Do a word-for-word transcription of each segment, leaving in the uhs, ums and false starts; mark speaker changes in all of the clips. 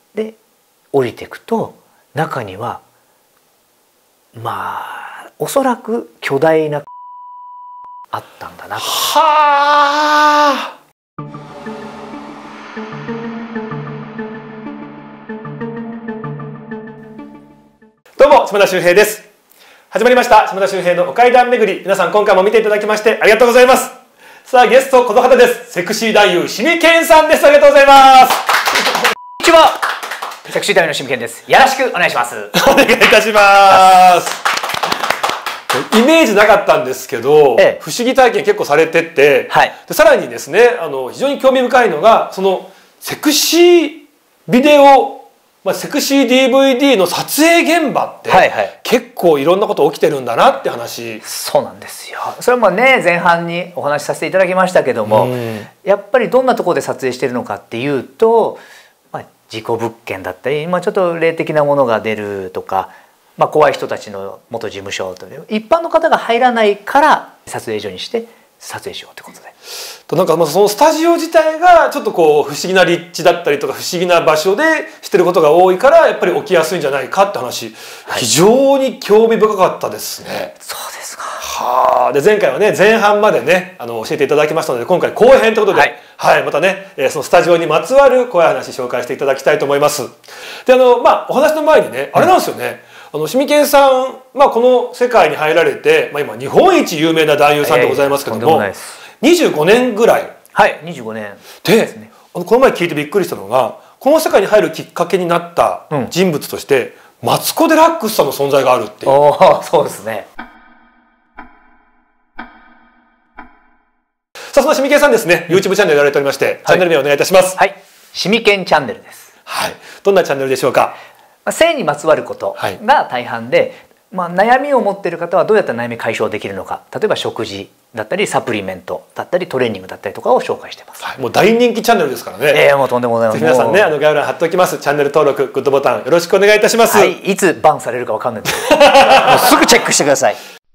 Speaker 1: で降りていくと中にはまあおそらく巨大なあったんだなと。
Speaker 2: はあ。どうも島田秀平です。始まりました島田秀平のお階段巡り。皆さん今回も見ていただきましてありがとうございます。さあゲストこの方です。セクシー男優しみけんさんです。ありがとうございます。
Speaker 1: こんにちは。セクシー男優のしみけんです。よろしくお願いします。
Speaker 2: お願いいたします。イメージなかったんですけど、ええ、不思議体験結構されてて、はい、でさらにですね、あの非常に興味深いのがそのセクシービデオ、まあ、セクシー ディーブイディー の撮影現場って、はいはい、結構いろんなこと起きてるんだなって話。
Speaker 1: そうなんですよ。それもね前半にお話しさせていただきましたけども、やっぱりどんなところで撮影してるのかっていうと、まあ、事故物件だったり、まあ、ちょっと霊的なものが出るとか。まあ怖い人たちの元事務所という一般の方が入らないから撮影所にして撮影しようということで。
Speaker 2: となんかまあそのスタジオ自体がちょっとこう不思議な立地だったりとか不思議な場所でしてることが多いからやっぱり起きやすいんじゃないかって話、はい、非常に興味深かったですね。
Speaker 1: そうですか。
Speaker 2: はあ。で前回はね前半までねあの教えていただきましたので今回後編ということで、はい、はい、またねそのスタジオにまつわる怖い話紹介していただきたいと思います。であのまあお話の前にねあれなんですよね。うん、あのしみけんさん、まあ、この世界に入られて、まあ、今日本一有名な男優さんでございますけども、にじゅうごねんぐらい。
Speaker 1: はいにじゅうごねん
Speaker 2: で、ね、あのこの前聞いてびっくりしたのがこの世界に入るきっかけになった人物として、うん、マツコ・デラックスさんの存在があるっていう。
Speaker 1: おそうですね。
Speaker 2: さあそのしみけんさんですね、うん、YouTube チャンネルやられておりまして、はい、チャンネル名お願いいたします。
Speaker 1: はい、しみけんチャンネルです。
Speaker 2: はい、どんなチャンネルでしょうか。
Speaker 1: 性にまつわることが大半で、はい、まあ、悩みを持っている方はどうやったら悩み解消できるのか、例えば食事だったりサプリメントだったりトレーニングだったりとかを紹介してます。
Speaker 2: はい、もう大人気チャンネルですからね。
Speaker 1: ええー、もうとんでもございません。
Speaker 2: 皆さんねあの概要欄貼っておきます。チャンネル登録グッドボタンよろしくお願いいたします。
Speaker 1: はい、いつバンされるかわかんないですけどすぐチェックしてください。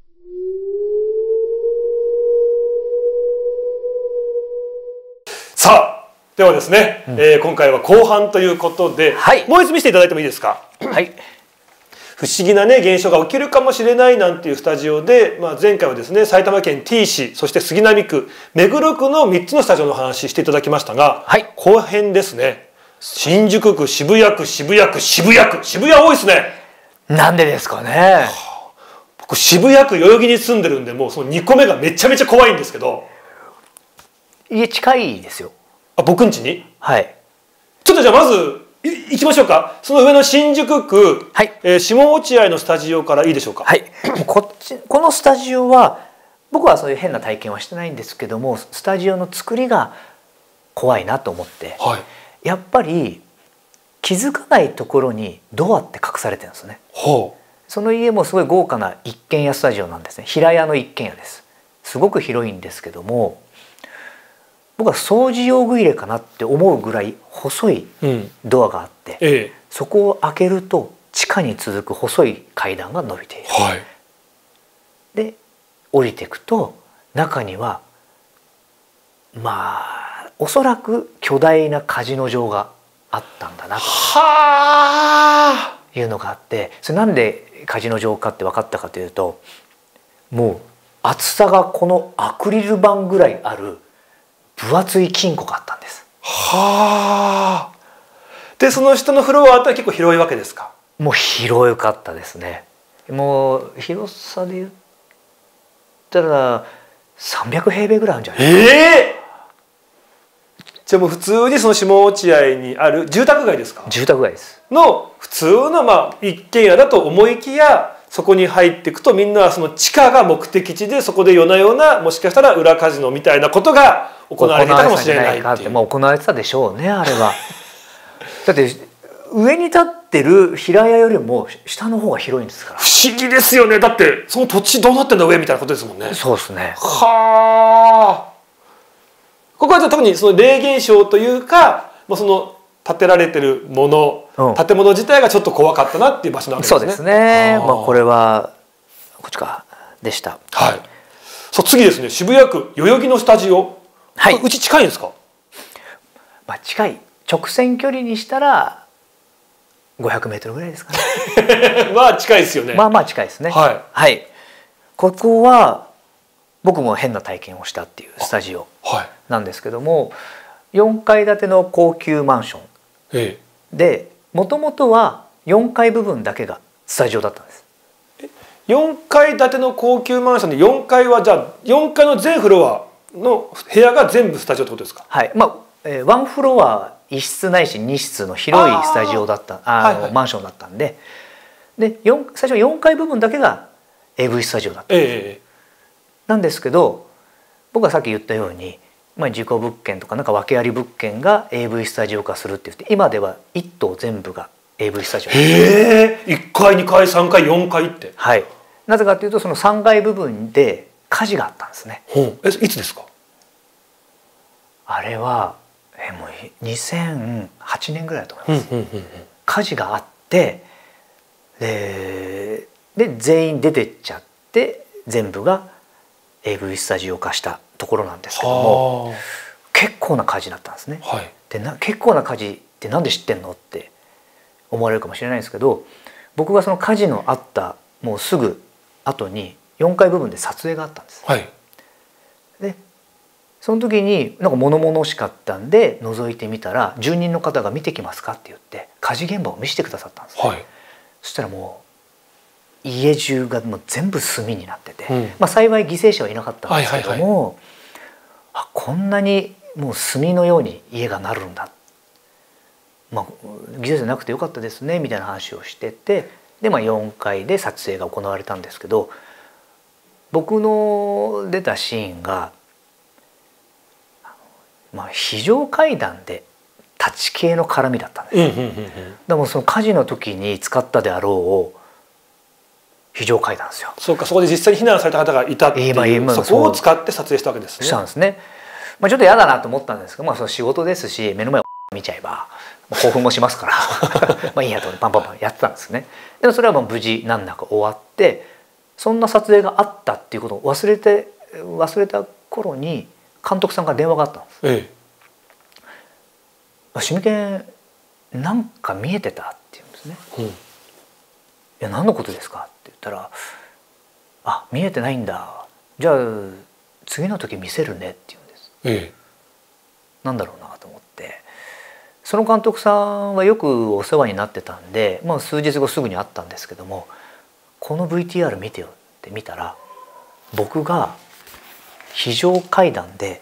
Speaker 2: さあではですね、うん、えー、今回は後半ということで、はい、もう一つ見せていただいてもいいですか。はい。不思議なね現象が起きるかもしれないなんていうスタジオで、まあ、前回はですね埼玉県 T 市そして杉並区目黒区のみっつのスタジオの話していただきましたが、はい、後編ですね新宿区渋谷区渋谷区渋谷区渋谷多いですね。
Speaker 1: なんでですかね。は
Speaker 2: あ、僕渋谷区代々木に住んでるんでもうそのにこめがめちゃめちゃ怖いんですけど。
Speaker 1: 家近いですよ。
Speaker 2: あ、僕ん家に。
Speaker 1: はい。
Speaker 2: ちょっとじゃあまず行きましょうか。その上の新宿区、はい、えー、下落合のスタジオからいいでしょうか。
Speaker 1: はい。こっちこのスタジオは僕はそういう変な体験はしてないんですけども、スタジオの作りが怖いなと思って、はい、やっぱり気づかないところにドアって隠されてるんですね。はあ、その家もすごい豪華な一軒家スタジオなんですね。平屋の一軒家です。すごく広いんですけども。僕は掃除用具入れかなって思うぐらい細いドアがあって、うん、ええ、そこを開けると地下に続く細い階段が伸びている。はい、で降りていくと中にはまあおそらく巨大なカジノ場があったんだなというのがあって、それなんでカジノ場かって分かったかというと、もう厚さがこのアクリル板ぐらいある分厚い金庫があったんです。
Speaker 2: はあ。でその下のフロアって結構広いわけですか。
Speaker 1: もう広かったですね。もう広さで言ったらさんびゃくへいべいぐらいあるんじゃないですか。ええー、
Speaker 2: じゃあもう普通にその下落合にある住宅街ですか。
Speaker 1: 住宅街です
Speaker 2: の普通のまあ一軒家だと思いきや、そこに入っていくとみんなはその地下が目的地で、そこで夜な夜なもしかしたら裏カジノみたいなことが行われていたかもしれないっていう。
Speaker 1: まあ行われてたでしょうねあれは。だって上に立ってる平屋よりも下の方が広いんですから。
Speaker 2: 不思議ですよね。だってその土地どうなってんだ上みたいなことですもんね。
Speaker 1: そうですね。
Speaker 2: はあ。ここはじゃあ特にその霊現象というか、もうその建てられてるもの、うん、建物自体がちょっと怖かったなっていう場所なわけですね。
Speaker 1: そうですね。まあこれはこっちかでした。
Speaker 2: はい。さあ次ですね、渋谷区代々木のスタジオ。はい。うち近いんですか。
Speaker 1: まあ近い。直線距離にしたらごひゃくメートルぐらいですかね。
Speaker 2: まあ近いですよね。
Speaker 1: まあまあ近いですね。
Speaker 2: はい、
Speaker 1: はい、ここは僕も変な体験をしたっていうスタジオなんですけども、よんかい建ての高級マンションで、もともとはよんかい部分だけがスタジオだったんです。
Speaker 2: よんかい建ての高級マンションでよんかいはじゃあよんかいの全フロアの部屋が全部スタジオってことですか？
Speaker 1: はい、まあ、えー、ワンフロアいっ室ないしに室の広いスタジオだったああの、はいはい、マンションだったんで、でよん最初よんかい部分だけが エーブイ スタジオだったんです、えー、なんですけど、僕がさっき言ったように、まあ、事故物件とかなんか訳あり物件が エーブイ スタジオ化するって言って、今ではいっ棟全部が エーブイ スタジオ。
Speaker 2: へえ、いっかいにかいさんかいよんかいって。
Speaker 1: はい、なぜかというとそのさんがい部分で火事があったんですね。
Speaker 2: ほう、えいつですか？
Speaker 1: あれはえもうにせんはちねんぐらいだと思います。火事があってでで全員出てっちゃって全部が エーブイ スタジオ化したところなんですけども、結構な火事だったんですね。はい、でな結構な火事ってなんで知ってんのって思われるかもしれないんですけど、僕がその火事のあったもうすぐ後によんかい部分で撮影があったんです。はい、でその時になんか物々しかったんで覗いてみたら、住人の方が見てきますかって言って火事現場を見せてくださったんです、はい、そしたらもう家中がもう全部炭になってて、うん、まあ幸い犠牲者はいなかったんですけども、あこんなにもう炭のように家がなるんだ、まあ、犠牲者なくてよかったですねみたいな話をしてて、で、まあ、よんかいで撮影が行われたんですけど、僕の出たシーンがまあ、非常階段で立ち系の絡みだったんです。でもその火事の時に使ったであろう非常階段ですよ。
Speaker 2: そうか、そこで実際に避難された方がいたっていう、今今そこを使って撮影したわけですね。
Speaker 1: したんですね。まあ、ちょっと嫌だなと思ったんですけど、まあ、その仕事ですし目の前を見ちゃえば興奮もしますからまあいいやとパンパンパンやってたんですね。でもそれはもう無事難なく終わって、そんな撮影があったっていうことを忘れて忘れた頃に監督さんから電話があったんです。ええ、シミケンなんか見えてたって言うんですね。うん、いや何のことですかって言ったら、あ見えてないんだ、じゃあ次の時見せるねって言うんです。ええ、なんだろうなと思って、その監督さんはよくお世話になってたんで、まあ、数日後すぐに会ったんですけども、この ブイティーアール 見てよって見たら、僕が非常階段で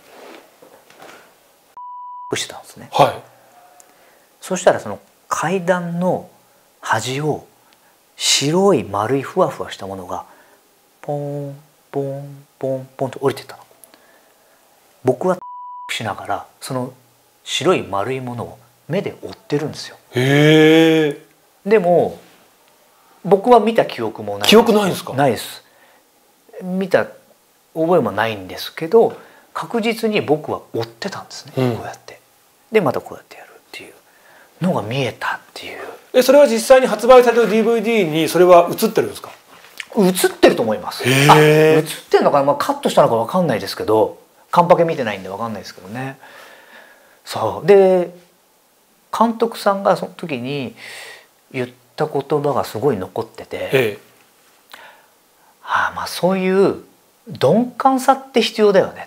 Speaker 1: してたんですね。はい、そしたらその階段の端を白い丸いふわふわしたものがポンポンポンポンと降りてったの。僕はしながらその白い丸いものを目で追ってるんですよ。へえ。でも僕は見た記憶もない。
Speaker 2: 記憶ないんですか？
Speaker 1: ないです。見た覚えもないんですけど、確実に僕は追ってたんですね、うん、こうやって。でまたこうやってやるっていうのが見えたっていう。
Speaker 2: えそれは実際に発売された ディーブイディー にそれは映ってるんですか？
Speaker 1: 映ってると思います。あ、映ってるのかな、まあ、カットしたのか分かんないですけど、カンパケ見てないんで分かんないですけどね。そうで監督さんがその時に言った言葉がすごい残ってて、ええ、ああまあそういう鈍感さって必要だよね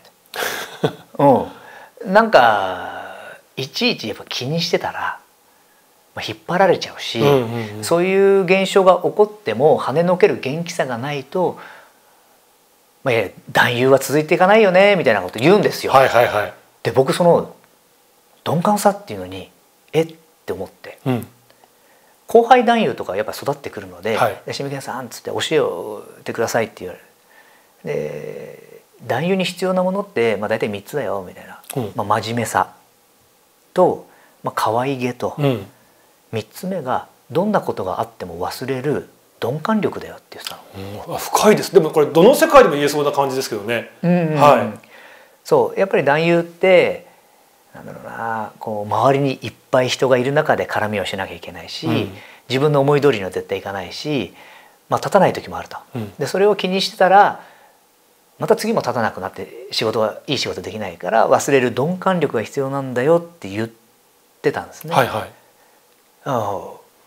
Speaker 1: うん、なんかいちいちやっぱ気にしてたら、まあ、引っ張られちゃうし、うんうんうん、そういう現象が起こっても跳ねのける元気さがないと、まあ、いや男優は続いていかないよねみたいなこと言うんですよ。はいはいはい、で僕その鈍感さっていうのにえって思って、うん、後輩男優とかやっぱ育ってくるので「シミケンさん」っつって教えてくださいって言われる。で男優に必要なものって、まあ、大体みっつだよみたいな、うん、まあ、真面目さと、まあ、可愛げと、うん、みっつめがどんなことがあっても忘れる鈍感力だよって言ってたの、
Speaker 2: うん、深いです。でもこれどの世界でも言えそうな感じですけどね。
Speaker 1: はい、そうやっぱり男優ってなんだろうな、こう周りにいっぱい人がいる中で絡みをしなきゃいけないし、うん、自分の思い通りには絶対いかないし、まあ、立たない時もあると。うん、でそれを気にしてたらまた次も立たなくなって仕事がいい仕事できないから忘れる鈍感力が必要なんだよって言ってたんですね。はいはい、あ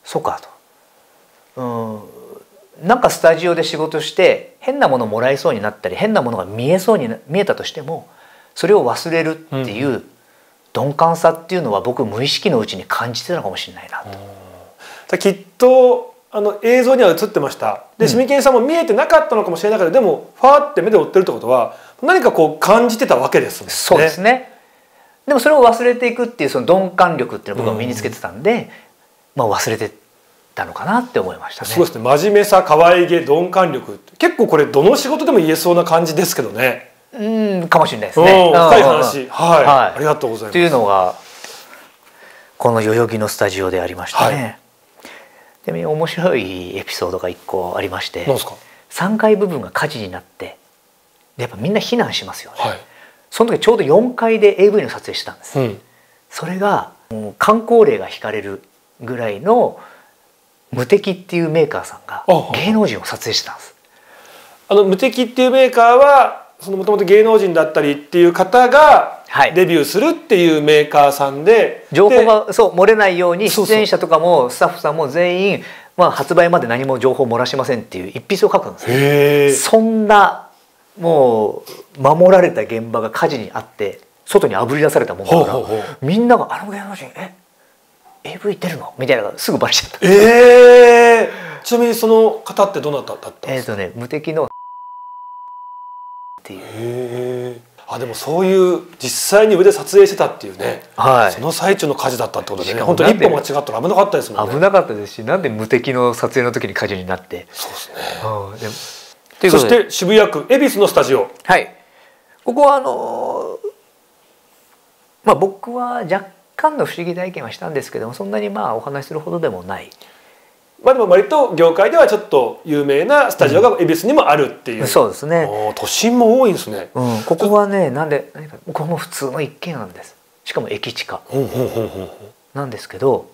Speaker 1: そうかと、うん、なんかスタジオで仕事して変なものもらえそうになったり変なものが見えそうに見えたとしてもそれを忘れるっていう鈍感さっていうのは僕無意識のうちに感じてたのかもしれないなと。
Speaker 2: きっとあの映像には映ってました。で、シミケンさんも見えてなかったのかもしれないけど、でもファーって目で追ってるってことは何かこう感じてたわけですもんね。
Speaker 1: そうですね。でもそれを忘れていくっていうその鈍感力っていうのを僕は身につけてたんで、うん、まあ忘れてたのかなって思いましたね。
Speaker 2: そうですね。真面目さ、可愛げ、鈍感力、結構これどの仕事でも言えそうな感じですけどね。
Speaker 1: うんかもしれないですね。
Speaker 2: 深い話、はい、はい、ありがとうございます。
Speaker 1: というのがこの代々木のスタジオでありましたね。はい、でも面白いエピソードがいっこありまして、
Speaker 2: 何ですか？
Speaker 1: さんがい部分が火事になってでやっぱみんな避難しますよね。
Speaker 2: はい、
Speaker 1: その時ちょうどよんかいで エーブイ の撮影してたんです。うん、それがもう観光霊が引かれるぐらいの無敵っていうメーカーさんが芸能人を撮影してたんです。
Speaker 2: あの無敵っていうメーカーはそのもともと芸能人だったりっていう方がデビューするっていうメーカーさんで、
Speaker 1: はい、情報がそう漏れないように出演者とかもスタッフさんも全員、まあ、発売まで何も情報を漏らしませんっていう一筆を書くんですね。そんなもう守られた現場が火事にあって外にあぶり出されたもんだから、みんなが「あの芸能人えエーブイ 出るの?」みたいなのがすぐバレちゃった。
Speaker 2: えー、ちなみにその方ってどなただったんですか？
Speaker 1: えっとね無敵のっていう。
Speaker 2: へー、あでもそういう実際に上で撮影してたっていうね、はい、その最中の火事だったってことでね、本当に一歩間違ったら危なかったですもんね。
Speaker 1: 危なかったですし、なんで無敵の撮影の時に火事になって。
Speaker 2: そうですね。
Speaker 1: うん、でも
Speaker 2: そして渋谷区恵比寿のスタジオ、
Speaker 1: はい、ここはあのまあ僕は若干の不思議体験はしたんですけども、そんなにまあお話しするほどでもない。
Speaker 2: まあでも割と業界ではちょっと有名なスタジオが恵比寿にもあるっていう、
Speaker 1: うん、そうですね。
Speaker 2: 都心も多いんですね。
Speaker 1: うん、ここはね、なんで何かここも普通の一軒家なんです。しかも駅近なんですけど、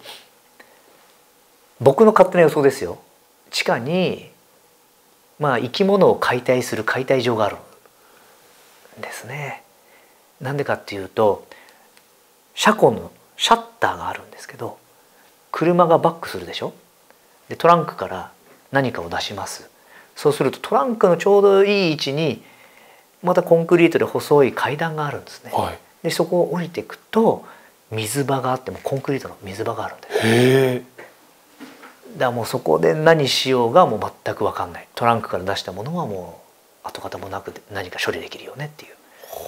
Speaker 1: 僕の勝手な予想ですよ。地下にまあ生き物を解体する解体場があるんですね。なんでかっていうと、車庫のシャッターがあるんですけど、車がバックするでしょ。でトランクから何かを出します。そうするとトランクのちょうどいい位置にまたコンクリートで細い階段があるんですね。はい、でそこを降りていくと水場があって、もコンクリートの水場があるんです。へー。だからもうそこで何しようがもう全く分かんない。トランクから出したものはもう跡形もなく何か処理できるよねっていう。い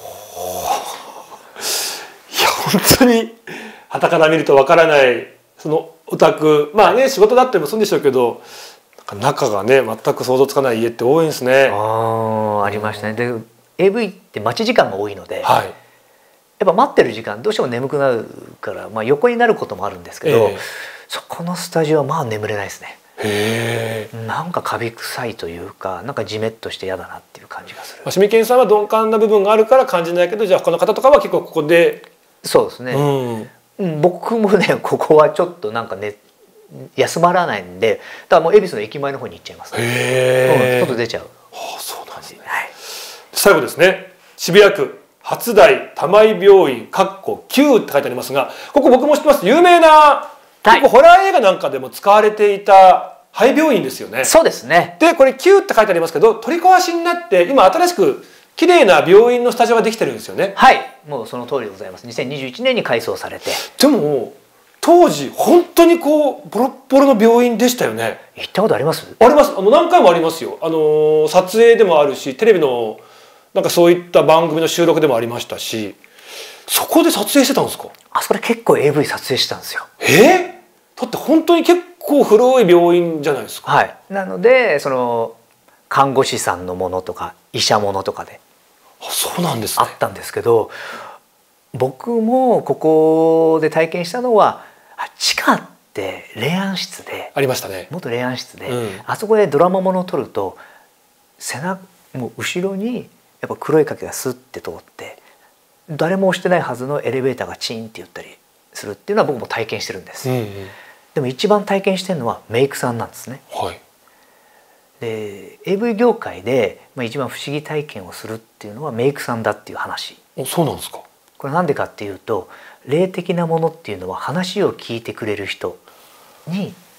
Speaker 2: や本当に傍から見ると分からないそのお宅、まあね仕事だったりもするんでしょうけど、中がね全く想像つかない家って多いんですね。
Speaker 1: ああ、ありましたね。で エーブイ って待ち時間が多いので、はい、やっぱ待ってる時間どうしても眠くなるから、まあ、横になることもあるんですけど、えー、そこのスタジオはまあ眠れないですね。へー。なんかカビ臭いというか、なんかジメッとして嫌だなっていう感じがする。
Speaker 2: シミケンさんは鈍感な部分があるから感じないけど、じゃあ他の方とかは結構ここで。
Speaker 1: そうですね、うん、僕もねここはちょっとなんかね休まらないんで、だからもう恵比寿の駅前の方に行っちゃいます、ね。へえ、うん、外出ちゃう。
Speaker 2: はあ、そうなんですね。はい、最後ですね、渋谷区初台玉井病院かっこきゅうって書いてありますが、ここ僕も知ってます。有名な、はい、結構ホラー映画なんかでも使われていた廃病院ですよね。
Speaker 1: そうですね。
Speaker 2: でこれきゅうって書いてありますけど、取り壊しになって今新しく綺麗な病院のスタジオができてるんですよね。
Speaker 1: はい、もうその通りでございます。にせんにじゅういちねんに改装されて。
Speaker 2: でも当時本当にこうボロッボロの病院でしたよね。
Speaker 1: 行ったことあります？
Speaker 2: あります。あの何回もありますよ。あの撮影でもあるし、テレビのなんかそういった番組の収録でもありましたし、そこで撮影してたんですか？
Speaker 1: あそこで結構 エーブイ 撮影してたんですよ。
Speaker 2: えー、だって本当に結構古い病院じゃないですか。
Speaker 1: はい。なのでその看護師さんのものとか医者ものとかで。
Speaker 2: あ、そうなんですね。
Speaker 1: あったんですけど、僕もここで体験したのは地下って霊安室で
Speaker 2: ありましたね。
Speaker 1: 元霊安室で、うん、あそこでドラマものを撮ると背中もう後ろにやっぱ黒い影がスッて通って誰も押してないはずのエレベーターがチーンって言ったりするっていうのは僕も体験してるんです。うんうん、でも一番体験してるのはメイクさんなんですね。はい、で エーブイ 業界で、まあ、一番不思議体験をするっていうのはメイクさんだっていう話。
Speaker 2: そうなんですか。
Speaker 1: これなんでかっていうと、霊的なものっていうのは話を聞いてくれる人に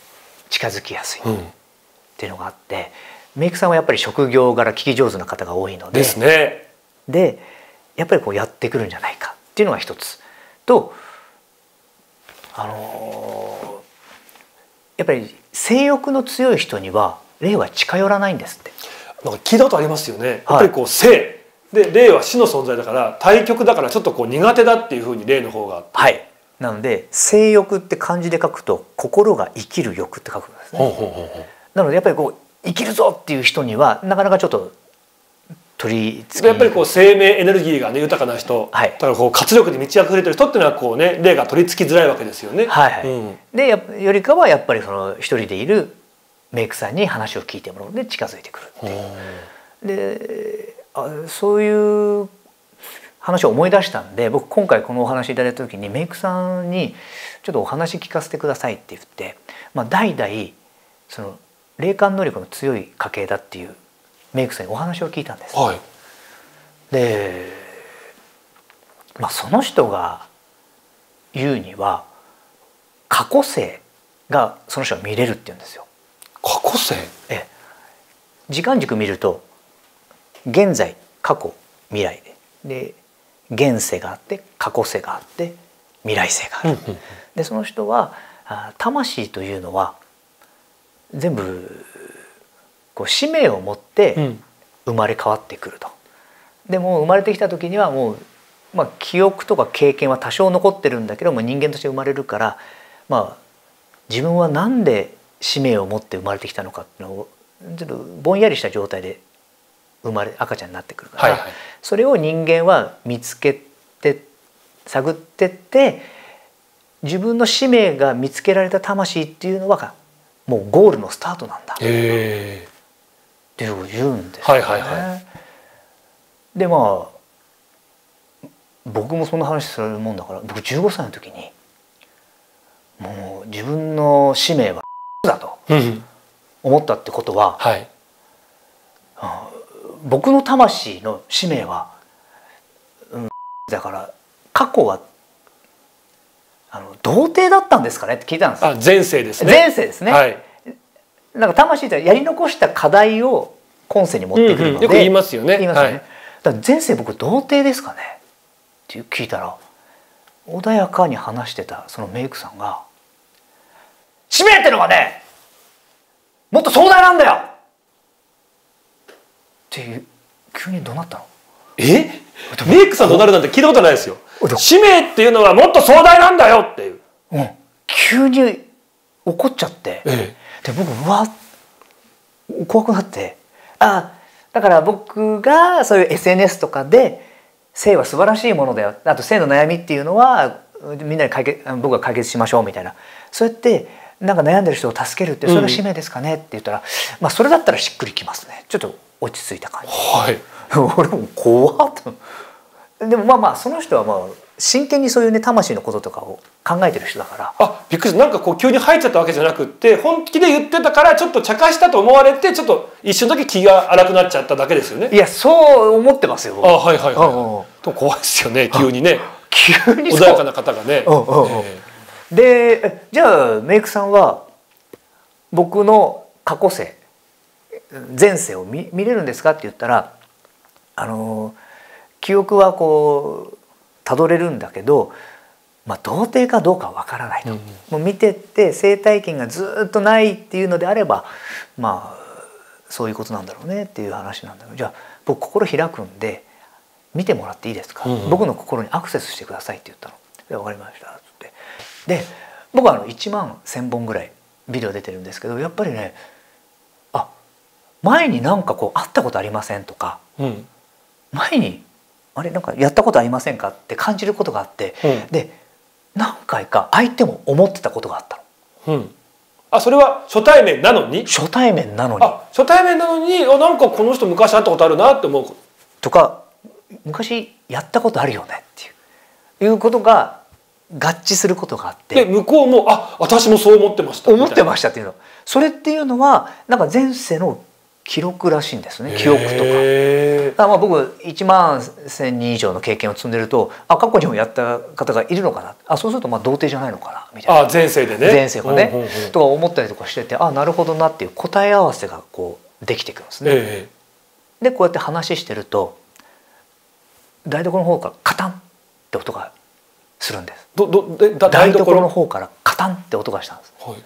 Speaker 1: 近づきやすいっていうのがあって、うん、メイクさんはやっぱり職業柄聞き上手な方が多いので
Speaker 2: ですね。
Speaker 1: でやっぱりこうやってくるんじゃないかっていうのが一つと、あのー、やっぱり性欲の強い人には霊は近寄らないんですって。
Speaker 2: なんか聞いたことありますよね。やっぱりこう性で霊は死の存在だから対極だからちょっとこう苦手だっていうふうに霊の方があって、
Speaker 1: はい、なので性欲って漢字で書くと心が生きる欲って書くんですね。ほうほうほうほう。なのでやっぱりこう生きるぞっていう人にはなかなかちょっと取り付け
Speaker 2: やっぱりこう生命エネルギーがね豊かな人、はい、だからこう活力に満ち溢れてる人っていうのはこうね霊が取り付きづらいわけですよね。
Speaker 1: はいはい。うん、でやよりかはやっぱりその一人でいるメイクさんに話を聞いてもらうので近づいてくるっていう。であそういう話を思い出したんで、僕今回このお話いただいた時にメイクさんにちょっとお話聞かせてくださいって言って、まあ、代々その霊感能力の強い家系だっていうメイクさんにお話を聞いたんです。はい、で、まあ、その人が言うには過去世がその人は見れるって言うんですよ。
Speaker 2: 過去世？
Speaker 1: ええ、時間軸見ると現在過去未来で、で現世があって過去世があって未来世がある。でその人は魂というのは全部こう使命を持って生まれ変わってくると。でも生まれてきた時にはもう、まあ、記憶とか経験は多少残ってるんだけども人間として生まれるから、まあ、自分は何で使命を持って生まれてきたのかっていうのをちょっとぼんやりした状態で生まれ赤ちゃんになってくるから、はいはい、それを人間は見つけて探ってって自分の使命が見つけられた魂っていうのはもうゴールのスタートなんだって言うんですよね。はいはいはい、でまあ僕もそんな話するもんだから僕じゅうごさいの時にもう自分の使命はだと思ったってことは、はい、僕の魂の使命は、うん、だから過去はあの童貞だったんですかねって聞いたんです。
Speaker 2: あ、前世ですね。
Speaker 1: 前世ですね。はい、なんか魂ってやり残した課題を今世に持ってくるので、うんうん、よく
Speaker 2: 言いますよね。
Speaker 1: 言いますよね。はい、だから前世僕童貞ですかねって聞いたら穏やかに話してたそのメイクさんが「使命ってのがねもっと壮大なんだよ!」っていう急に怒鳴ったの。
Speaker 2: え？メイクさん怒鳴るなんて聞いたことないですよ。使命っていうのはもっと壮大なんだよっていう。
Speaker 1: うん、急に怒っちゃって、ええ、で僕うわ怖くなって、あだから僕がそういう エスエヌエス とかで性は素晴らしいものだよ、あと性の悩みっていうのはみんなで解決僕が解決しましょうみたいな、そうやってなんか悩んでる人を助けるってそれが使命ですかねって言ったら、うん、まあそれだったらしっくりきますね。ちょっと落ち着いた感じ。はい、俺も怖っと。でもまあまあその人はまあ真剣にそういうね魂のこととかを考えてる人だから。
Speaker 2: あ、びっくりした。なんかこう急に入っちゃったわけじゃなくって本気で言ってたからちょっと茶化したと思われてちょっと一瞬だけ気が荒くなっちゃっただけですよね。
Speaker 1: いやそう思ってますよ。
Speaker 2: あ、はいはいはい。と怖いですよね急にね。急に穏やかな方がね。
Speaker 1: でじゃあメイクさんは僕の過去世前世を 見, 見れるんですかって言ったら、あの記憶はこうたどれるんだけど、まあ、童貞かどうかは分からないと、うん、もう見てって性体験がずっとないっていうのであればまあそういうことなんだろうねっていう話なんだけど、じゃあ僕心開くんで見てもらっていいですか、うん、僕の心にアクセスしてくださいって言ったの。で分かりましたって。で僕はあのいちまんせんぼんぐらいビデオ出てるんですけど、やっぱりねあ前になんかこう会ったことありませんとか、うん、前にあれなんかやったことありませんかって感じることがあって、うん、で何回か相手も思ってたことがあったの。うん、
Speaker 2: あそれは初対面なのに？
Speaker 1: 初対面なのに。
Speaker 2: あ初対面なのにあなんかこの人昔会ったことあるなって思う
Speaker 1: とか昔やったことあるよねっていういうことが合致することがあって、
Speaker 2: で向こうもあ私もそう思ってました
Speaker 1: 思ってましたっていうの。それっていうのはなんか前世の記録らしいんですね、記憶とか。だからまあ僕いちまんせんにん以上の経験を積んでると、あ過去にもやった方がいるのかな、あそうするとまあ童貞じゃないのかなみたいな。
Speaker 2: あ前世でね。
Speaker 1: 前世がね、うんうんうん、とか思ったりとかしてて、あなるほどなっていう答え合わせがこうできてくるんですね。えー、でこうやって話してると台所の方からカタンって音がするんです。
Speaker 2: どどで
Speaker 1: だ台所の方からカタンって音がしたんです。はい、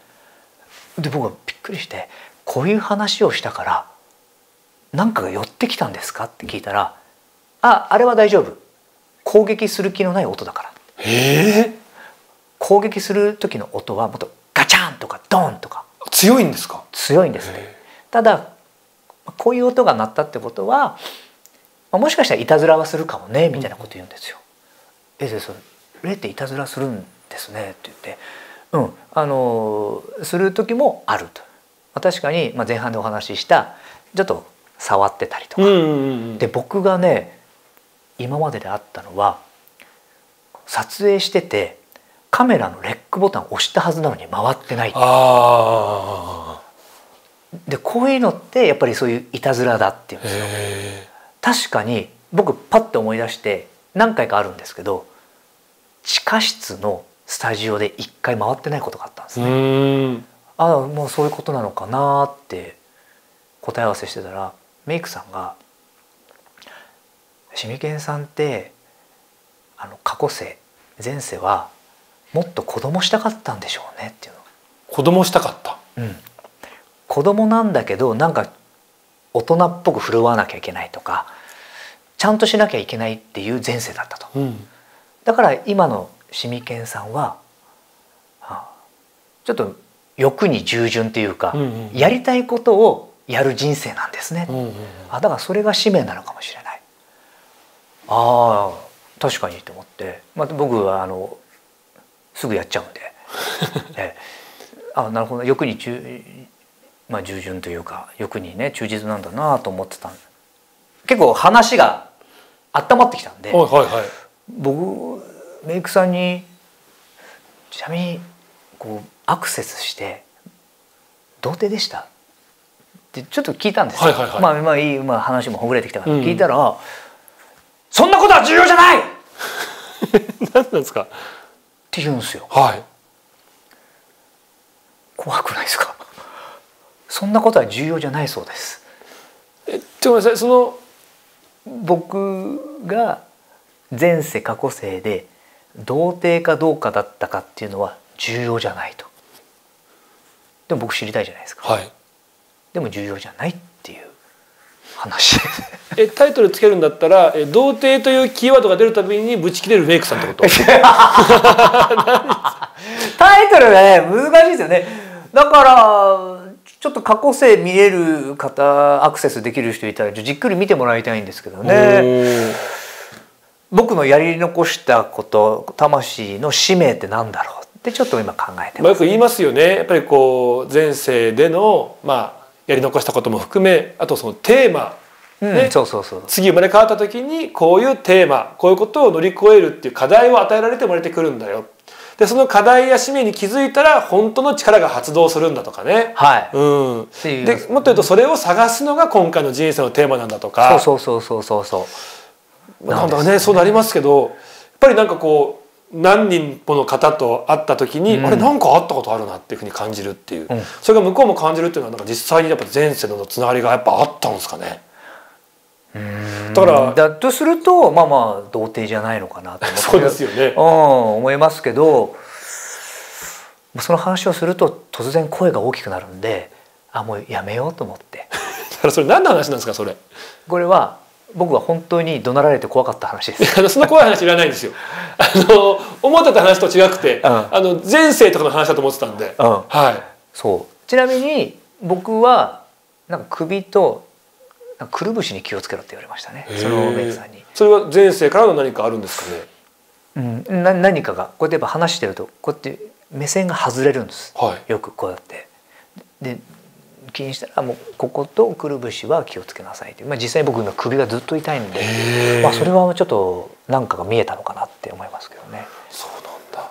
Speaker 1: で僕はびっくりして、こういう話をしたから何かが寄ってきたんですかって聞いたら、ああれは大丈夫、攻撃する気のない音だから。
Speaker 2: へえ。
Speaker 1: 攻撃する時の音はもっとガチャンとかドンとか
Speaker 2: 強いんですか？強
Speaker 1: いんですね。ただこういう音が鳴ったってことはもしかしたらいたずらはするかもねみたいなこと言うんですよ。うん、えでそれ霊っていたずらするんですねって言って、うんあのする時もあると。確かに、まあ、前半でお話ししたちょっと触ってたりとか、で僕がね今までであったのは撮影しててカメラのレックボタンを押したはずなのに回ってない。あでこういうのってやっぱりそういういたずらだっていうんですよ。確かに僕パッと思い出して何回かあるんですけど、地下室のスタジオで一回回ってないことがあったんですね。ああもうそういうことなのかなって答え合わせしてたら、メイクさんが「シミケンさんってあの過去世前世はもっと子供したかったんでしょうね」っていうの。
Speaker 2: 子供したかった、
Speaker 1: うん、子供なんだけどなんか大人っぽく振る舞わなきゃいけないとかちゃんとしなきゃいけないっていう前世だったと。うん、だから今のシミケンさんは、はあ、ちょっと欲に従順というか、うんうん、やりたいことをやる人生なんですね。うんうんうん、あだからそれが使命なのかもしれない。ああ確かにと思って、まあ、僕はあのすぐやっちゃうんでえあなるほど欲に従、まあ、従順というか欲にね忠実なんだなと思ってたんで、結構話が温まってきたんで、はいはいはい、僕メイクさんにちなみにこうアクセスして童貞でしたってちょっと聞いたんですよ。はいはいはい、まあまあいい、まあ、話もほぐれてきたから聞いたら、うん、そんなことは重要じゃない
Speaker 2: 何なんですか
Speaker 1: って言うんですよ。
Speaker 2: はい、
Speaker 1: 怖くないですか？そんなことは重要じゃないそうです。
Speaker 2: えちょっとごめんなさい、その
Speaker 1: 僕が前世過去世で童貞かどうかだったかっていうのは重要じゃないと。でも僕知りたいじゃないですか。はい、でも重要じゃないっていう話
Speaker 2: えタイトルつけるんだったらえ童貞というキーワードが出るたびにブチ切れるメイクさんってこと
Speaker 1: タイトルがね難しいですよね。だからちょっと過去世見れる方アクセスできる人いたらじっくり見てもらいたいんですけどね。僕のやり残したこと魂の使命ってなんだろうってちょっと今考えてます、ね。
Speaker 2: よく言いますよね。やっぱりこう前世でのまあやり残したことも含め、あとそのテーマ、ね、うん、そうそうそう次生まれ変わった時にこういうテーマこういうことを乗り越えるっていう課題を与えられて生まれてくるんだよ。でその課題や使命に気づいたら本当の力が発動するんだとかね。はい。うん。でもっと言うとそれを探すのが今回の人生のテーマなんだとか。
Speaker 1: そうそうそうそうそう。
Speaker 2: なんだね、そうなりますけど、やっぱりなんかこう何人もの方と会った時に、うん、あれなんか会ったことあるなっていうふうに感じるっていう、うん、それが向こうも感じるっていうのはなんか実際にやっぱ前世のつながりがやっぱあったんですかね。
Speaker 1: うんだからだとするとまあまあ童貞じゃないのかなと思って
Speaker 2: そうですよね、
Speaker 1: うん、思いますけど、その話をすると突然声が大きくなるんで、あもうやめようと思って。
Speaker 2: だからそれ何の話なんですかそれ。
Speaker 1: これは僕は本当に怒鳴られて怖かった話です。
Speaker 2: その怖い話いらないんですよ。あの思ってた話と違くて、うん、あの前世とかの話だと思ってたんで、うん、はい。
Speaker 1: そうちなみに僕はなんか首とくるぶしに気をつけろって言われましたね。そのメイクさんに。
Speaker 2: それは前世からの何かあるんですか
Speaker 1: ね。うん、な何かがこうやってやっぱ話してるとこうやって目線が外れるんです。はい、よくこうやってで。気にしたらもうこことくるぶしは気をつけなさいって、まあ、実際僕の首がずっと痛いんで、まあ、それはちょっと何かが見えたのかなって思いますけどね。
Speaker 2: そうなんだ。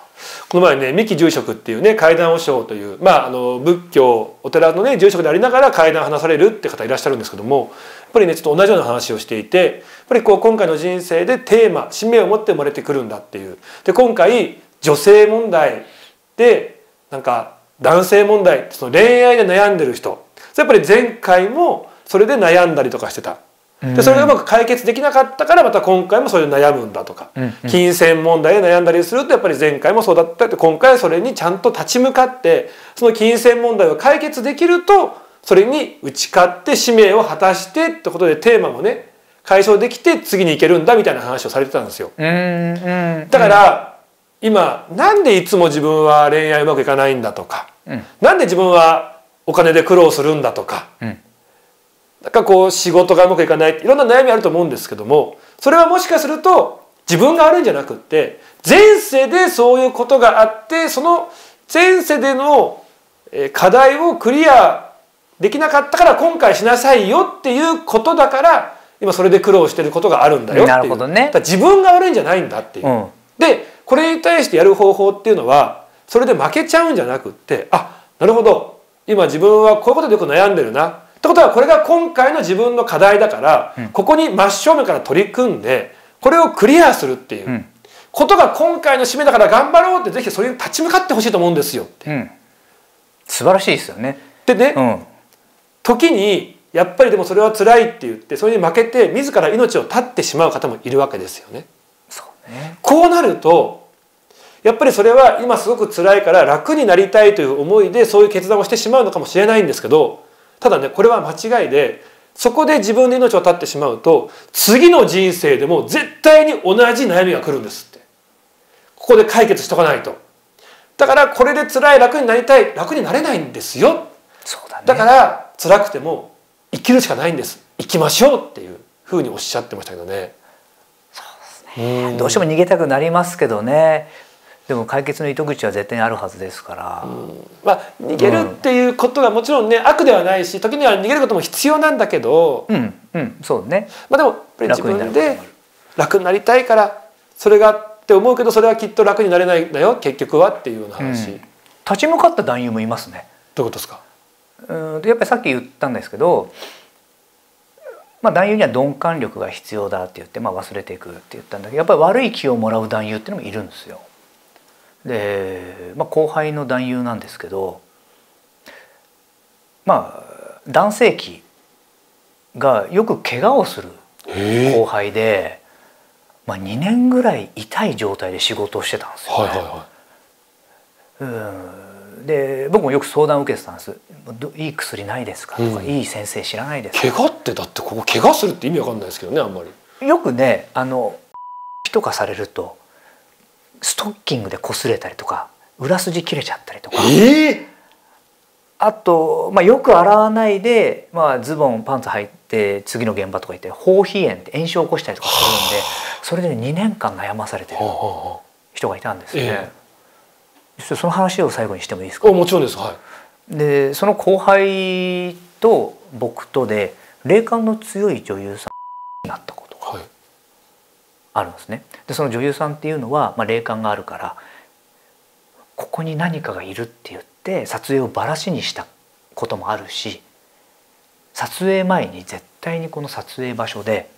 Speaker 2: この前ね三木住職っていうね怪談和尚という、まあ、あの仏教お寺のね住職でありながら怪談を話されるって方いらっしゃるんですけども、やっぱりねちょっと同じような話をしていて、やっぱりこう今回の人生でテーマ使命を持って生まれてくるんだっていう。で今回女性問題でなんか男性問題、その恋愛で悩んでる人、やっぱり前回もそれで悩んだりとかしてた。でそれがうまく解決できなかったからまた今回もそれで悩むんだとか、うんうん、金銭問題で悩んだりするとやっぱり前回もそうだったって今回はそれにちゃんと立ち向かってその金銭問題を解決できるとそれに打ち勝って使命を果たしてってことでテーマもね解消できて次に行けるんだみたいな話をされてたんですよ。うんうん、だから今なんでいつも自分は恋愛うまくいかないんだとか、うん、なんで自分はお金で苦労するんだとか、うん、なんかこう仕事がうまくいかないいろんな悩みあると思うんですけども、それはもしかすると自分が悪いんじゃなくって前世でそういうことがあってその前世での課題をクリアできなかったから今回しなさいよっていうことだから今それで苦労してることがあるんだよっていう。なるほどね。だ自分が悪いんじゃないんだっていう。うん、でこれに対してやる方法っていうのはそれで負けちゃうんじゃなくって、あ、なるほど今自分はこういうことでよく悩んでるなってことはこれが今回の自分の課題だから、うん、ここに真正面から取り組んでこれをクリアするっていうことが今回の使命だから頑張ろうってぜひそれに立ち向かってほしいと思うんですよって、うん、
Speaker 1: 素晴らしいですよね。
Speaker 2: でね、うん、時にやっぱりでもそれは辛いって言ってそれに負けて自ら命を絶ってしまう方もいるわけですよね。そうね。こうなるとやっぱりそれは今すごく辛いから楽になりたいという思いでそういう決断をしてしまうのかもしれないんですけど、ただねこれは間違いでそこで自分で命を絶ってしまうと次の人生でも絶対に同じ悩みが来るんですって。ここで解決しとかないと。だからこれで辛い楽になりたい楽になれないんですよ。そうだね。だから辛くても生きるしかないんです。生きましょうっていうふうにおっしゃってましたけどね。
Speaker 1: そうですね。どうしても逃げたくなりますけどね。でも解決の糸口は絶対にあるはずですから、うん、まあ
Speaker 2: 逃げるっていうことがもちろんね、うん、悪ではないし時には逃げることも必要なんだけど、
Speaker 1: うんうん、そうね。
Speaker 2: まあでもやっぱり自分で楽になりたいからそれがって思うけどそれはきっと楽になれないんだよ結局はっていうような話、うん、
Speaker 1: 立ち向かった男優もいますね。
Speaker 2: どういうことですか？
Speaker 1: うん、やっぱりさっき言ったんですけど、まあ、男優には鈍感力が必要だって言って、まあ、忘れていくって言ったんだけどやっぱり悪い気をもらう男優っていうのもいるんですよ。で、まあ、後輩の男優なんですけど、まあ男性器がよく怪我をする後輩で、まあ、にねんぐらい痛い状態で仕事をしてたんですよね。はいはいはい、うんで僕もよく相談を受けてたんです。いい薬ないですかとか、うん、いい先生知らないですか。
Speaker 2: 怪我ってだってここ怪我するって意味わかんないですけどねあんま
Speaker 1: り。よくねあのとかされるとストッキングで擦れたりとか裏筋切れちゃったりとか、えー、あと、まあ、よく洗わないで、まあ、ズボンパンツ履いて次の現場とか行って包皮炎で炎症を起こしたりとかするんでそれでにねんかん悩まされてる人がいたんですね。えーその話を最後にしてもいいですか？
Speaker 2: もちろんです。はい、
Speaker 1: でその後輩と僕とで霊感の強い女優さんになったことがあるんですね。でその女優さんっていうのは、まあ、霊感があるからここに何かがいるって言って撮影をバラシにしたこともあるし、撮影前に絶対にこの撮影場所で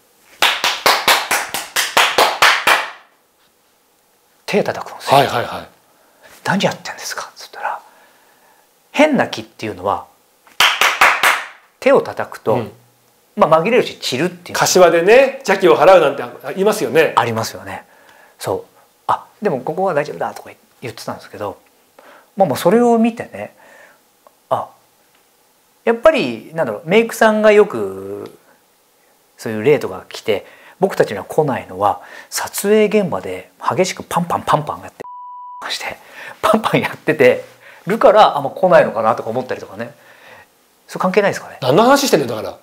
Speaker 1: 手叩くんですよ。はいはいはい。何やってんですかっつったら変な気っていうのは手を叩くと、うん、まあ紛れるし散るっていう
Speaker 2: 柏でね邪気を払うなんて言いますよね。
Speaker 1: ありますよね。そうあでもここは大丈夫だとか言ってたんですけど、まあもうそれを見てねあやっぱりなんだろうメイクさんがよくそういう例とか来て僕たちには来ないのは撮影現場で激しくパンパンパンパンやってしてパンパンやっててるからあんま来ないのかなとか思ったりとかね。それ関係ないですかね。
Speaker 2: 何の話してんのだから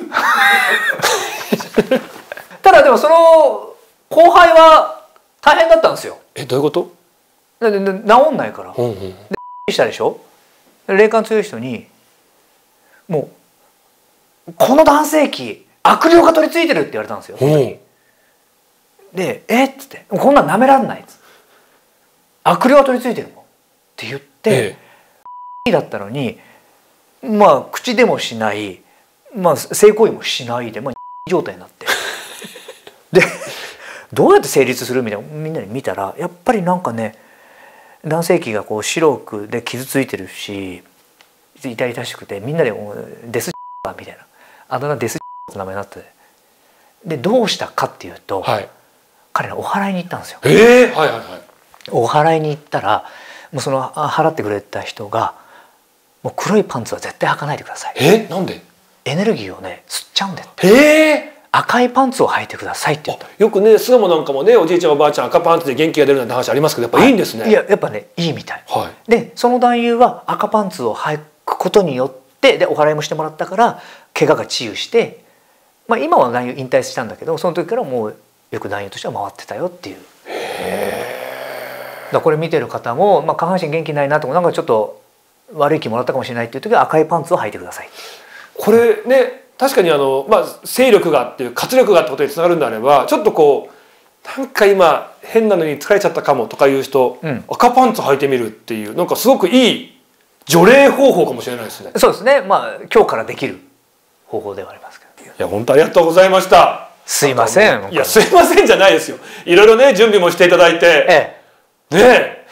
Speaker 1: ただでもその後輩は大変だったんですよ。
Speaker 2: えどういうこと？
Speaker 1: だって治んないから、うんうん、でしたでしょ。霊感強い人にもうこの男性器悪霊が取り付いてるって言われたんですよ。うん、でえっつってこんなん舐めらんないっつって悪霊が取り付いてるもんって言って、ええ、だったのにまあ口でもしない、まあ、性行為もしないで、まあ、状態になってでどうやって成立するみたいなみんなに見たらやっぱりなんかね男性器がこう白くで傷ついてるし痛々しくてみんなで「デスみたいなあだ名デスって名前になってでどうしたかっていうと、はい、彼らお祓いに行ったんですよ。
Speaker 2: えー、はいはいはい。
Speaker 1: お祓いに行ったらもうその払ってくれた人がもう黒いパンツは絶対履かないでください。
Speaker 2: えなんで？
Speaker 1: エネルギーをね吸っちゃうんでって。
Speaker 2: えー
Speaker 1: 赤いパンツを履いてくださいって言った。
Speaker 2: よくね巣鴨なんかもねおじいちゃんおばあちゃん赤パンツで元気が出るなんて話ありますけどやっぱいいんですね。
Speaker 1: はい、いややっぱねいいみたい。
Speaker 2: はい、
Speaker 1: でその男優は赤パンツを履くことによってでお祓いもしてもらったから怪我が治癒して、まあ、今は男優引退したんだけどその時からもうよく男優としては回ってたよっていう。へー。だこれ見てる方も、まあ、下半身元気ないなとかなんかちょっと悪い気もらったかもしれないっていう時は赤いパンツを履いてください。
Speaker 2: これね確かにあの、まあ、勢力がっていう活力がってことにつながるんであればちょっとこうなんか今変なのに疲れちゃったかもとかいう人、うん、赤パンツ履いてみるっていうなんかすごくいい除霊方法かもしれないですね。
Speaker 1: そうですね。まあ今日からできる方法ではありますけど。
Speaker 2: いや本当ありがとうございました。
Speaker 1: すいません。
Speaker 2: いやすいませんじゃないですよ。いろいろね準備もしていただいて。ええ、ねえ。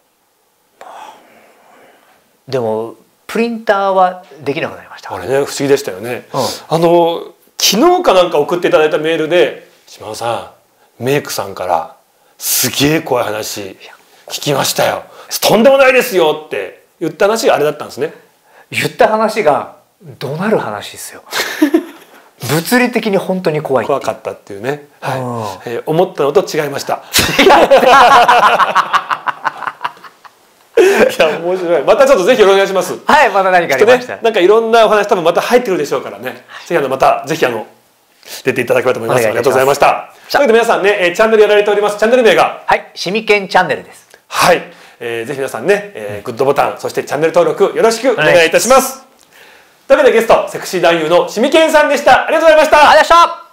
Speaker 1: でもプリンターはできなくなりました。
Speaker 2: あれね不思議でしたよね。うん、あの昨日かなんか送っていただいたメールで島田さんメイクさんからすげえ怖い話聞きましたよ。とんでもないですよって言った話があれだったんですね。
Speaker 1: 言った話が怒鳴る話ですよ。物理的に本当に怖い
Speaker 2: 怖かったっていうね、はいえー、思ったのと違いました。違ったいや面白い。またちょっとぜひお願いします。
Speaker 1: はい、また何かありました。
Speaker 2: ね、なんかいろんなお話多分また入ってくるでしょうからね。ぜひあのまたぜひあの出ていただければと思います。ありがとうございました。というわけで皆さんね、チャンネルやられております。チャンネル名が
Speaker 1: はいシミケンチャンネルです。
Speaker 2: はい、えー、ぜひ皆さんね、えー、グッドボタンそしてチャンネル登録よろしくお願いいたします。というわけでゲストセクシー男優のシミケンさんでした。ありがとうございました。
Speaker 1: ありがとうございました。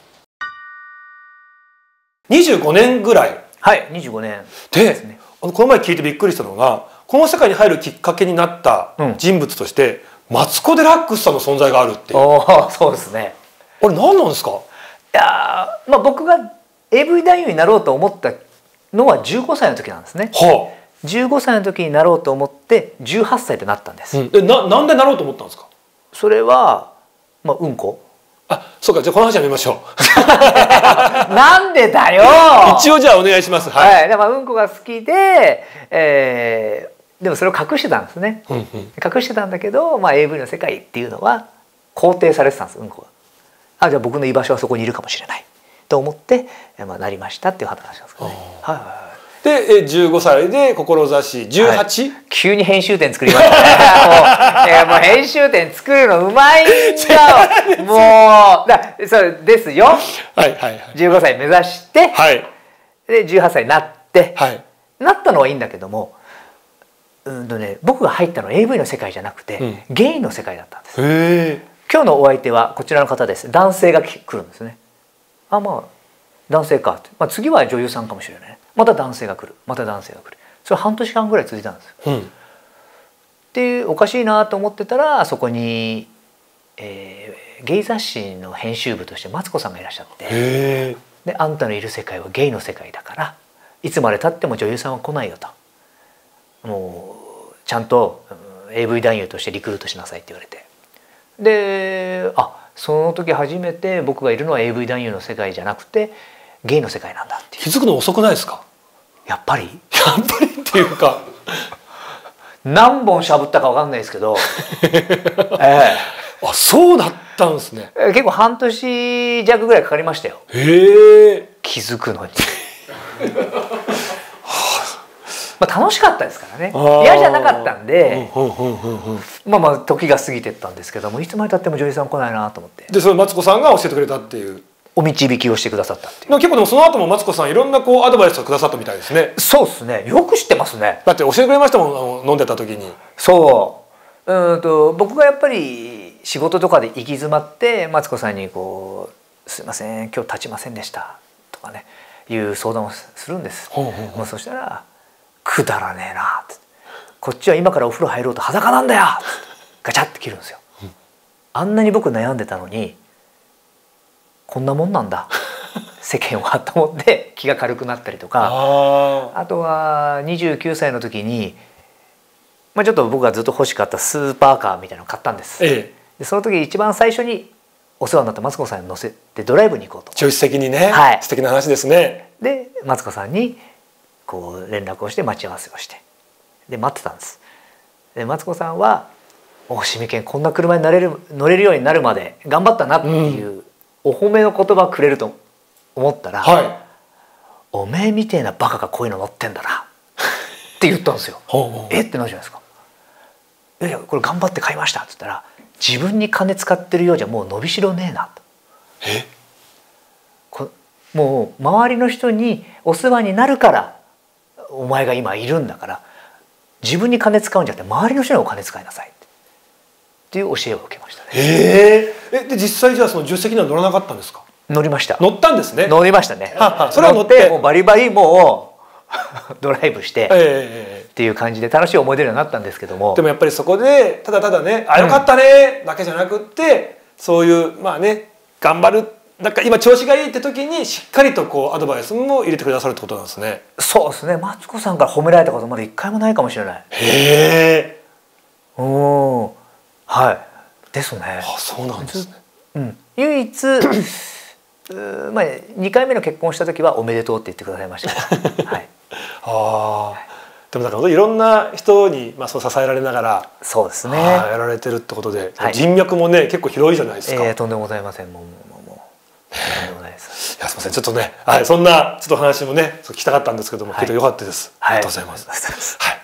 Speaker 2: にじゅうごねんぐらい。
Speaker 1: はいにじゅうごねん
Speaker 2: で、ね、この前聞いてびっくりしたのがこの世界に入るきっかけになった人物として、うん、マツコ・デラックスさんの存在があるっていう。
Speaker 1: おそうですね。
Speaker 2: あれ何なんですか？い
Speaker 1: やまあ僕が エーブイ 男優になろうと思ったのはじゅうごさいの時なんですね。はあ、じゅうごさいの時になろうと思ってじゅうはっさいでなったんです。
Speaker 2: うん、えななんでなろうと思ったんですか？
Speaker 1: それはまあうんこ。
Speaker 2: あそうかじゃあこの話やめましょ
Speaker 1: う。なんでだよ。
Speaker 2: 一応じゃあお願いします。はい。
Speaker 1: はい、でまあうんこが好きで、えー、でもそれを隠してたんですね。うんうん、隠してたんだけど、まあ エーブイ の世界っていうのは肯定されてたんですうんこが。あじゃあ僕の居場所はそこにいるかもしれないと思って、まあ、なりましたっていう話なんですけどね。はいはいはい。
Speaker 2: でじゅうごさいで志じゅうはち、
Speaker 1: はい、急に編集点作りましたね。もう、いやもう編集点作るのうまいんだもうだそうですよ。はいはいはい、じゅうごさい目指して、はい、でじゅうはっさいになって、はい、なったのはいいんだけどもうんと、ね、僕が入ったのは エーブイ の世界じゃなくて、うん、ゲイの世界だったんです。へ今日のお相手はこちらの方です。男性が来るんですね。あまあ男性かって、まあ、次は女優さんかもしれない。また男性が来るまた男性が来るそれ半年間ぐらい続いたんですよ。うん、でおかしいなと思ってたらそこに、えー、ゲイ雑誌の編集部としてマツコさんがいらっしゃってであんたのいる世界はゲイの世界だからいつまでたっても女優さんは来ないよともうちゃんと エーブイ 男優としてリクルートしなさいって言われてであその時初めて僕がいるのは エーブイ 男優の世界じゃなくてゲイの世界なんだって
Speaker 2: 気づくの遅くないですか？
Speaker 1: やっぱり
Speaker 2: やっぱりっていうか
Speaker 1: 何本しゃぶったか分かんないですけど、
Speaker 2: ええ、あそうだったんですね。
Speaker 1: 結構半年弱ぐらいかかりましたよ。
Speaker 2: へえ
Speaker 1: 気づくのにまあ楽しかったですからね嫌じゃなかったんでまあまあ時が過ぎてったんですけどもいつまでたっても女優さん来ないなと思って
Speaker 2: でそれマツコさんが教えてくれたっていう
Speaker 1: お導きをしてくださったっていう。
Speaker 2: 結構でもその後もマツコさんいろんなこうアドバイスをくださったみたいですね。
Speaker 1: そうですねよく知ってますね。
Speaker 2: だって教えてくれましたもん飲んでた時に。
Speaker 1: そううんと僕がやっぱり仕事とかで行き詰まってマツコさんにこう「すいません今日立ちませんでした」とかねいう相談をするんです。ほうほうほうもうそしたらくだらねえなって、こっちは今からお風呂入ろうと裸なんだよってガチャって切るんですよ。うん、あんなに僕悩んでたのにこんなもんなんだ世間はと思って気が軽くなったりとか、 あ, あとはにじゅうきゅうさいの時に、まあ、ちょっと僕がずっと欲しかったスーパーカーみたいなのを買ったんです。ええ、でその時一番最初にお世話になったマツコさんに乗せてドライブに行こうと。
Speaker 2: 助手席にね、はい、素敵な話ですね。
Speaker 1: でマツコさんにこう連絡をして待ち合わせをしてで待ってたんです。でマツコさんは「おしみけんこんな車に乗れる乗れるようになるまで頑張ったな」っていうお褒めの言葉をくれると思ったら「はい、おめえみてえなバカがこういうの乗ってんだな」って言ったんですよ。えってなるじゃないですか。いやこれ頑張って買いましたって言ったら、自分に金使ってるようじゃもう伸びしろねえなと。えこもう周りの人にお世話になるからお前が今いるんだから、自分に金使うんじゃなくて周りの人にお金使いなさいっていう教えを受けましたね。
Speaker 2: えー、えで実際じゃあその助手席には乗らなかったんですか？
Speaker 1: 乗りました。
Speaker 2: 乗ったんですね。
Speaker 1: 乗りましたね。
Speaker 2: それは乗って
Speaker 1: もうバリバリもうドライブして、えー、っていう感じで楽しい思い出になったんですけども、
Speaker 2: でもやっぱりそこでただただね「あよかったね」だけじゃなくって、うん、そういうまあね頑張るなんか今調子がいいって時にしっかりとこうアドバイスも入れてくださるってことなんですね。
Speaker 1: そうですね。マツコさんから褒められたことまだ一回もないかもしれない。
Speaker 2: へえ。
Speaker 1: おお、はいですね。
Speaker 2: あ、そうなんですね。
Speaker 1: うん、唯一まあにかいめの結婚した時はおめでとうって言ってくださいました。はい。あ
Speaker 2: あ。でもだからいろんな人にまあそう支えられながら
Speaker 1: そうですね。
Speaker 2: やられてるってことで、はい、人脈もね結構広いじゃないですか。
Speaker 1: えー、とんでもございません。もうもうもうもう。とんでもないです。
Speaker 2: いやすみませんちょっとね、はい、そんなちょっと話もね聞きたかったんですけども、はい、結構良かったです。ありがとうございます。はい。